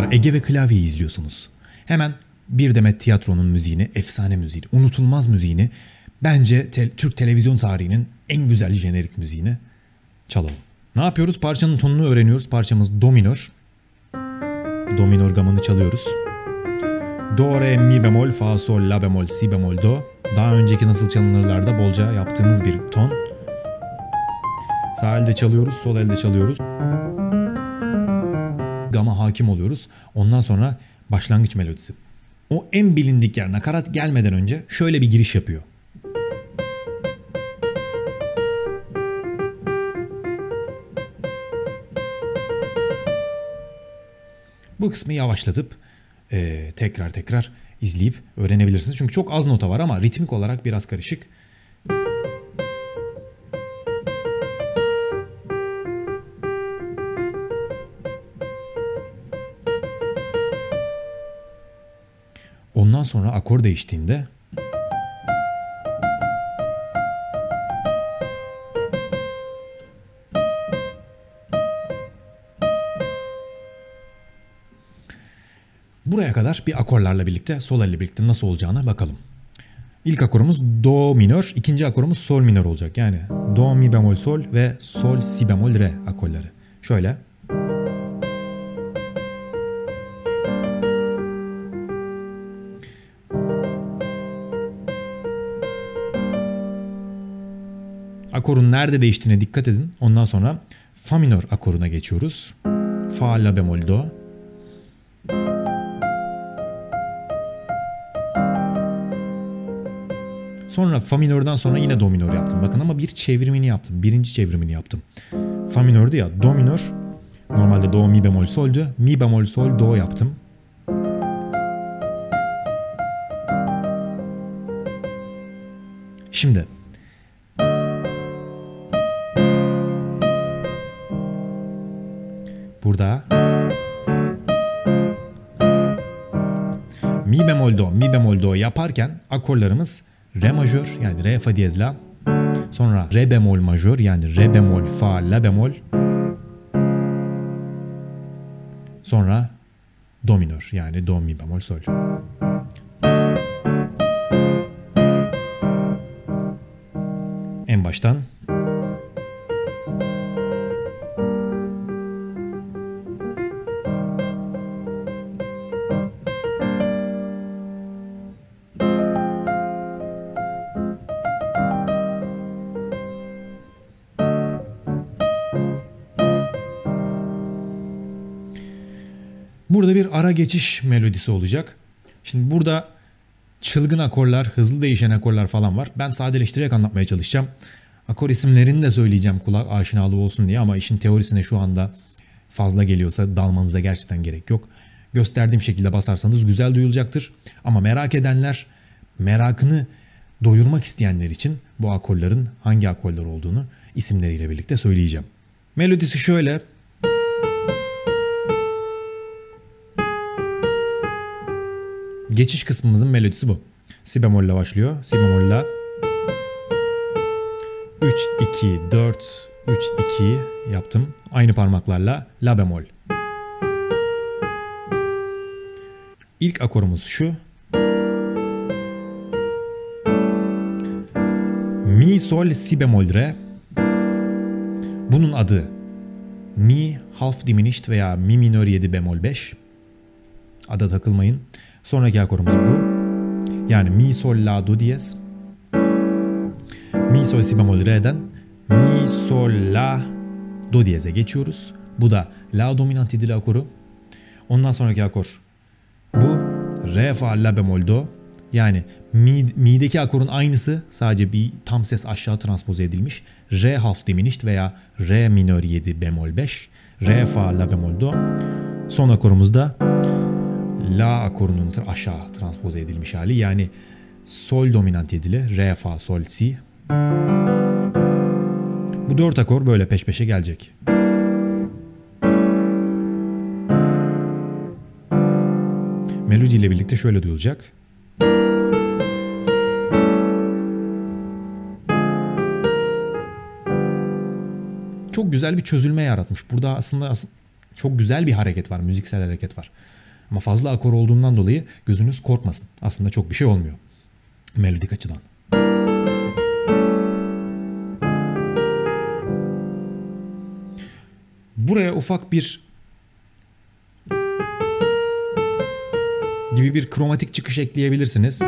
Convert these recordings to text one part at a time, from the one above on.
Ege ve Klavye'yi izliyorsunuz. Hemen Bir Demet Tiyatro'nun müziğini, efsane müziğini, unutulmaz müziğini, bence Türk televizyon tarihinin en güzel jenerik müziğini çalalım. Ne yapıyoruz? Parçanın tonunu öğreniyoruz. Parçamız do minör. Do minör gamını çalıyoruz. Do, re, mi bemol, fa, sol, la bemol, si bemol, do. Daha önceki nasıl çalınırlarda bolca yaptığımız bir ton. Sağ elde çalıyoruz, sol elde çalıyoruz. Gama hakim oluyoruz. Ondan sonra başlangıç melodisi. O en bilindik yer, nakarat gelmeden önce şöyle bir giriş yapıyor. Bu kısmı yavaşlatıp tekrar izleyip öğrenebilirsiniz. Çünkü çok az nota var ama ritmik olarak biraz karışık. Ondan sonra akor değiştiğinde buraya kadar bir akorlarla birlikte, sol elle birlikte nasıl olacağına bakalım. İlk akorumuz do minör, ikinci akorumuz sol minör olacak. Yani do, mi bemol, sol ve sol, si bemol, re akorları. Şöyle. Akorun nerede değiştiğine dikkat edin. Ondan sonra fa minör akoruna geçiyoruz. Fa, la bemol, do. Sonra fa minörden sonra yine do minör yaptım. Bakın ama bir çevrimini yaptım. Birinci çevrimini yaptım. Fa minördü ya, do minör. Normalde do, mi bemol, soldü. Mi bemol, sol, do yaptım. Şimdi burada mi bemol do yaparken akorlarımız re majör yani re fa diyez la, sonra re bemol majör yani re bemol fa la bemol, sonra do minör yani do mi bemol sol. En baştan burada bir ara geçiş melodisi olacak. Şimdi burada çılgın akorlar, hızlı değişen akorlar falan var. Ben sadeleştirerek anlatmaya çalışacağım. Akor isimlerini de söyleyeceğim kulak aşinalığı olsun diye ama işin teorisine şu anda fazla geliyorsa dalmanıza gerçekten gerek yok. Gösterdiğim şekilde basarsanız güzel duyulacaktır. Ama merak edenler, merakını doyurmak isteyenler için bu akorların hangi akorlar olduğunu isimleriyle birlikte söyleyeceğim. Melodisi şöyle. Geçiş kısmımızın melodisi bu. Si bemolle başlıyor. Si bemol la. 3 2 4 3 2 yaptım. Aynı parmaklarla la bemol. İlk akorumuz şu. Mi sol si bemol re. Bunun adı mi half diminished veya mi minör 7 bemol 5. Ada takılmayın. Sonraki akorumuz bu. Yani mi sol la do diyez. Mi sol si bemol re'den mi sol la do diyeze geçiyoruz. Bu da la dominant idili akoru. Ondan sonraki akor bu. Re fa la bemol do. Yani mi'deki akorun aynısı, sadece bir tam ses aşağı transpoze edilmiş. Re half diminished veya re minör 7 bemol 5. Re fa la bemol do. Son akorumuz da la akorunun aşağı transpoze edilmiş hali, yani sol dominant 7'li re fa sol si. Bu 4 akor böyle peş peşe gelecek. Melodi ile birlikte şöyle duyulacak. Çok güzel bir çözülme yaratmış. Burada aslında çok güzel bir hareket var, müziksel hareket var. Ama fazla akor olduğundan dolayı gözünüz korkmasın. Aslında çok bir şey olmuyor melodik açıdan. Buraya ufak bir gibi bir kromatik çıkış ekleyebilirsiniz.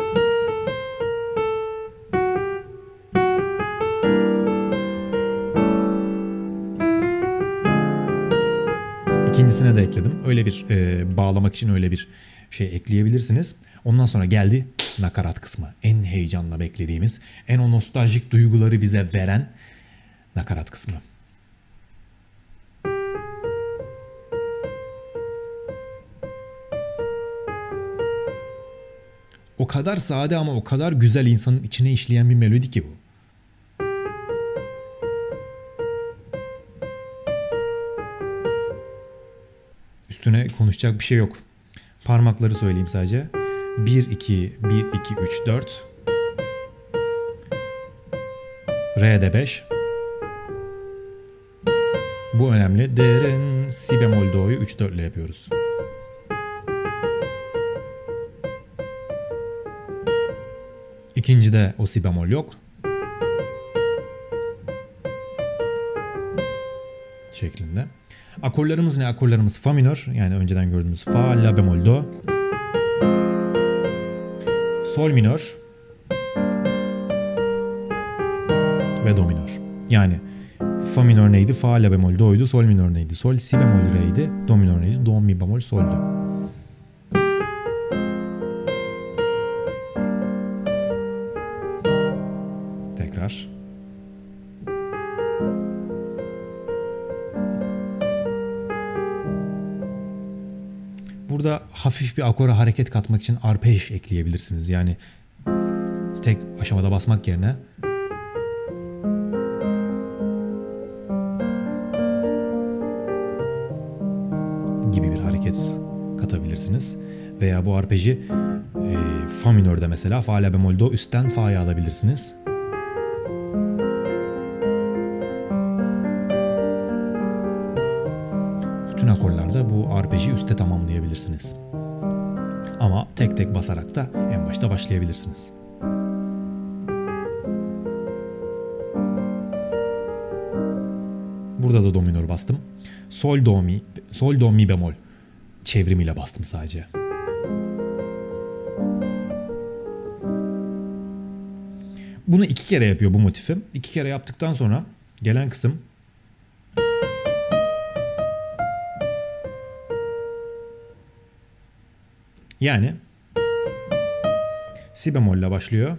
İkincisine de ekledim. Öyle bir bağlamak için öyle bir şey ekleyebilirsiniz. Ondan sonra geldi nakarat kısmı. En heyecanla beklediğimiz, en o nostaljik duyguları bize veren nakarat kısmı. O kadar sade ama o kadar güzel insanın içine işleyen bir melodi ki bu. Üstüne konuşacak bir şey yok. Parmakları söyleyeyim sadece. 1 2 1 2 3 4. Re'de 5. Bu önemli. Derin si bemol do'yu 3 4 ile yapıyoruz. İkincide o si bemol yok. Şeklinde. Akorlarımız ne? Akorlarımız fa minör, yani önceden gördüğümüz fa, la bemol, do. Sol minör ve do minör. Yani fa minör neydi? Fa, la bemol, do'ydu. Sol minör neydi? Sol, si bemol, re'ydi. Do minör neydi? Do, mi bemol, sol'du. Tekrar. Burada hafif bir akora hareket katmak için arpej ekleyebilirsiniz. Yani tek aşamada basmak yerine gibi bir hareket katabilirsiniz. Veya bu arpeji fa minörde mesela fa, la bemol, do üstten fa'ya alabilirsiniz. Bütün akorlarda bu arpeji üste tamamlayabilirsiniz. Ama tek tek basarak da en başta başlayabilirsiniz. Burada da do minör bastım. Sol, do, mi, sol, do, mi bemol çevrimiyle bastım sadece. Bunu 2 kere yapıyor bu motifi. 2 kere yaptıktan sonra gelen kısım yani si bemol ile başlıyor.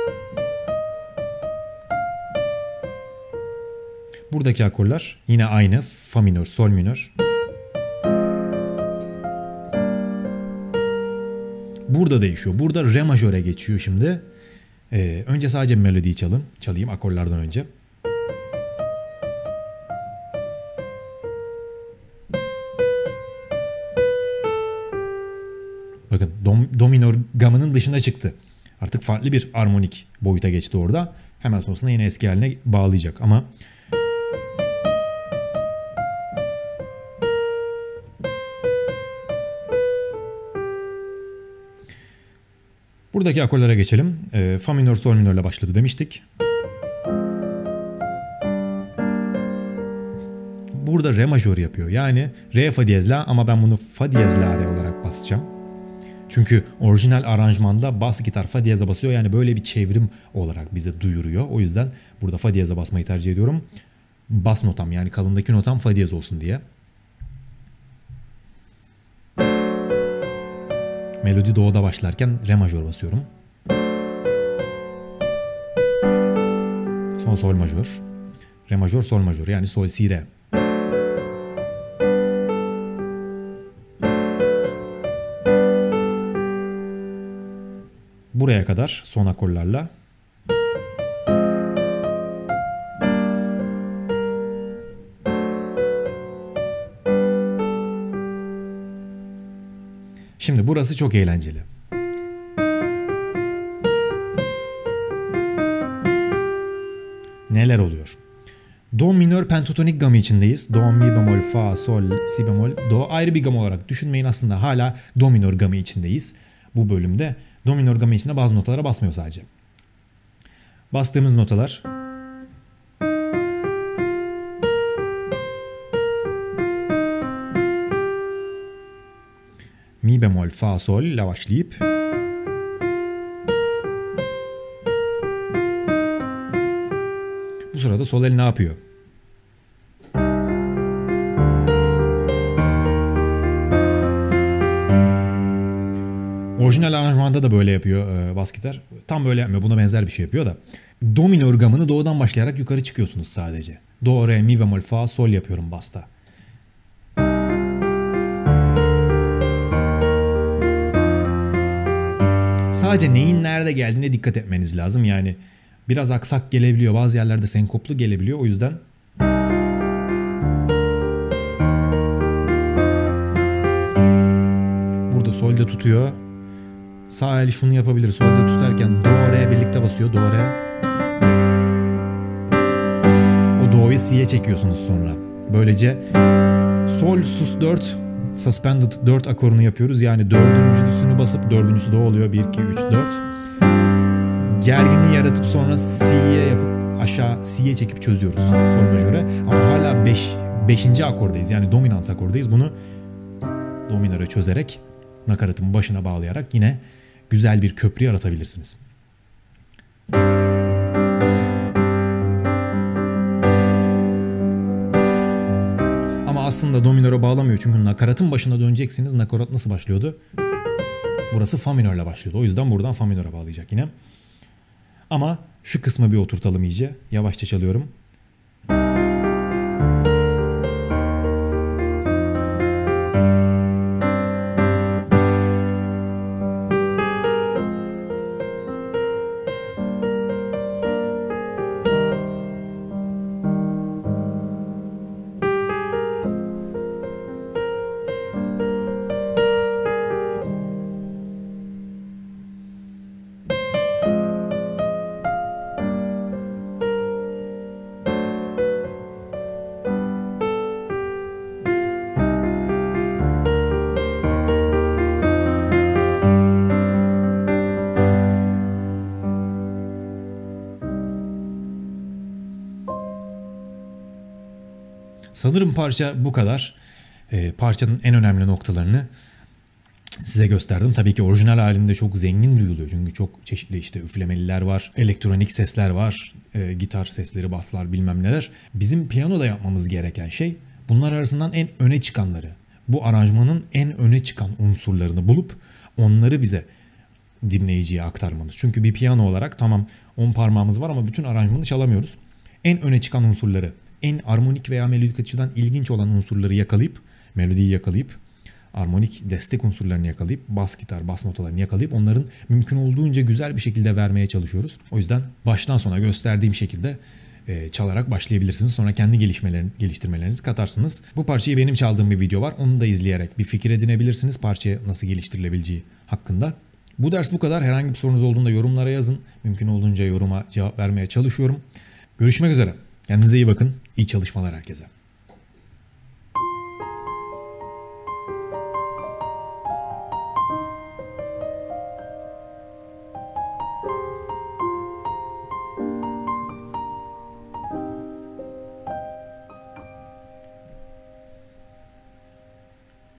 Buradaki akorlar yine aynı. Fa minör, sol minör. Burada değişiyor. Burada re majöre geçiyor şimdi. Önce sadece melodiyi çalayım akorlardan önce. Bakın do minör gamının dışına çıktı. Artık farklı bir armonik boyuta geçti orada. Hemen sonrasında yine eski haline bağlayacak ama buradaki akorlara geçelim. Fa minör, sol minörle başladı demiştik. Burada re majör yapıyor. Yani re fa diyez la ama ben bunu fa diyez la re olarak basacağım. Çünkü orijinal aranjmanda bas gitar fa diyeze basıyor. Yani böyle bir çevrim olarak bize duyuruyor. O yüzden burada fa diyeze basmayı tercih ediyorum. Bas notam yani kalındaki notam fa diyez olsun diye. Melodi do'da başlarken re majör basıyorum. Son sol majör. Re majör, sol majör yani sol si re. Buraya kadar son akorlarla. Şimdi burası çok eğlenceli. Neler oluyor? Do minör pentatonik gamı içindeyiz. Do, mi bemol, fa, sol, si bemol, do ayrı bir gam olarak düşünmeyin, aslında hala do minör gamı içindeyiz. Bu bölümde do minör gamı içinde bazı notalara basmıyor sadece. Bastığımız notalar mi bemol, fa, sol ile başlayıp bu sırada sol el ne yapıyor? Orijinal aranjmanda da böyle yapıyor bas gitar. Tam böyle yapmıyor. Buna benzer bir şey yapıyor da. Do minör gamını do'dan başlayarak yukarı çıkıyorsunuz sadece. Do, re, mi bemol, fa, sol yapıyorum basta. Sadece neyin nerede geldiğine dikkat etmeniz lazım. Yani biraz aksak gelebiliyor. Bazı yerlerde senkoplu gelebiliyor. O yüzden burada solde tutuyor. Sağ el şunu yapabilir. Solde tutarken do, re birlikte basıyor. Do, re. O do'yu si'ye çekiyorsunuz sonra. Böylece sol, sus 4, suspended 4 akorunu yapıyoruz. Yani dördüncüsünü basıp dördüncüsü do oluyor. 1, 2, 3, 4. Gerginliği yaratıp sonra si'ye yapıp aşağı si'ye çekip çözüyoruz sol majöre. Ama hala 5. akordayız. Yani dominant akordayız. Bunu do minöre çözerek nakaratın başına bağlayarak yine güzel bir köprü yaratabilirsiniz. Ama aslında do minöre bağlamıyor çünkü nakaratın başına döneceksiniz. Nakarat nasıl başlıyordu? Burası fa minörle başlıyordu. O yüzden buradan fa minöre bağlayacak yine. Ama şu kısmı bir oturtalım iyice. Yavaşça çalıyorum. Sanırım parça bu kadar. Parçanın en önemli noktalarını size gösterdim. Tabii ki orijinal halinde çok zengin duyuluyor. Çünkü çok çeşitli işte üflemeliler var, elektronik sesler var, gitar sesleri, baslar bilmem neler. Bizim piyanoda yapmamız gereken şey bunlar arasından en öne çıkanları, bu aranjmanın en öne çıkan unsurlarını bulup onları bize dinleyiciye aktarmamız. Çünkü bir piyano olarak tamam 10 parmağımız var ama bütün aranjmanı çalamıyoruz. En öne çıkan unsurları, en armonik veya melodik açıdan ilginç olan unsurları yakalayıp, melodiyi yakalayıp, armonik destek unsurlarını yakalayıp, bas gitar, bas notalarını yakalayıp onların mümkün olduğunca güzel bir şekilde vermeye çalışıyoruz. O yüzden baştan sona gösterdiğim şekilde çalarak başlayabilirsiniz. Sonra kendi geliştirmelerinizi katarsınız. Bu parçayı benim çaldığım bir video var. Onu da izleyerek bir fikir edinebilirsiniz parçaya nasıl geliştirilebileceği hakkında. Bu ders bu kadar. Herhangi bir sorunuz olduğunda yorumlara yazın. Mümkün olduğunca yoruma cevap vermeye çalışıyorum. Görüşmek üzere. Kendinize iyi bakın. İyi çalışmalar herkese.